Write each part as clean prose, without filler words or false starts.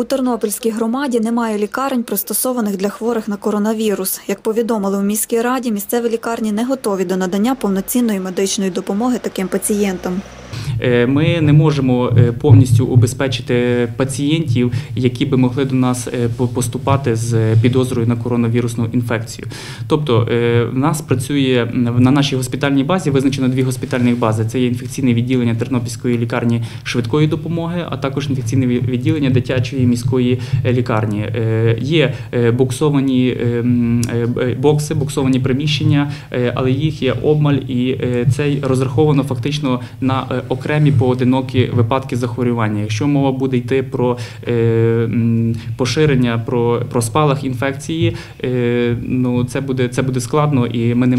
У Тернопільській громаді немає лікарень, пристосованих для хворих на коронавірус. Як повідомили у міській раді, місцеві лікарні не готові до надання повноцінної медичної допомоги таким пацієнтам. Ми не можемо повністю убезпечити пацієнтів, які би могли до нас поступати з підозрою на коронавірусну інфекцію. Тобто в нас працює на нашій госпітальній базі, визначено 2 госпітальних бази. Це є інфекційне відділення Тернопільської лікарні швидкої допомоги, а також інфекційне відділення дитячої міської лікарні. Є боксовані бокси, боксовані приміщення, але їх є обмаль, і це розраховано фактично на окремі поодинокі випадки захворювання. Якщо мова буде йти про поширення, про спалах інфекції, це буде складно, і ми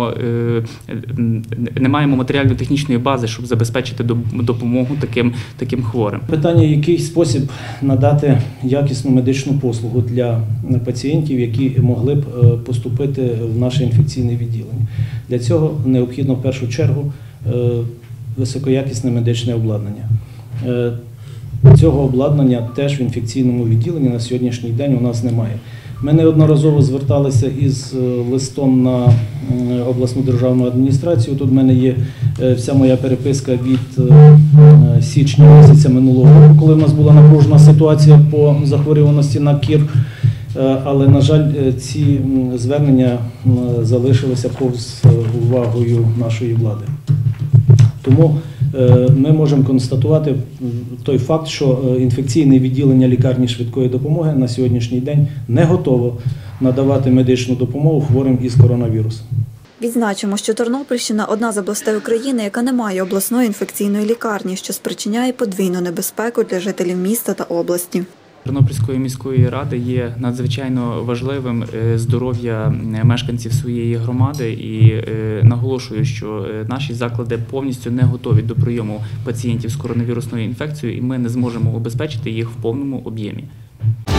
не маємо матеріально-технічної бази, щоб забезпечити допомогу таким хворим. Питання, який спосіб надати якісну медичну послугу для пацієнтів, які могли б поступити в наше інфекційне відділення. Для цього необхідно в першу чергу високоякісне медичне обладнання. Цього обладнання теж в інфекційному відділенні на сьогоднішній день у нас немає. Ми неодноразово зверталися із листом на обласну державну адміністрацію. Тут в мене є вся моя переписка від січня місяця минулого року, коли в нас була напружена ситуація по захворюваності на кір. Але, на жаль, ці звернення залишилися повз увагою нашої влади. Тому ми можемо констатувати той факт, що інфекційне відділення лікарні швидкої допомоги на сьогоднішній день не готово надавати медичну допомогу хворим із коронавірусом. Відзначимо, що Тернопільщина – одна з областей України, яка не має обласної інфекційної лікарні, що спричиняє подвійну небезпеку для жителів міста та області. Тернопільської міської ради є надзвичайно важливим здоров'я мешканців своєї громади, і наголошую, що наші заклади повністю не готові до прийому пацієнтів з коронавірусною інфекцією, і ми не зможемо убезпечити їх в повному об'ємі.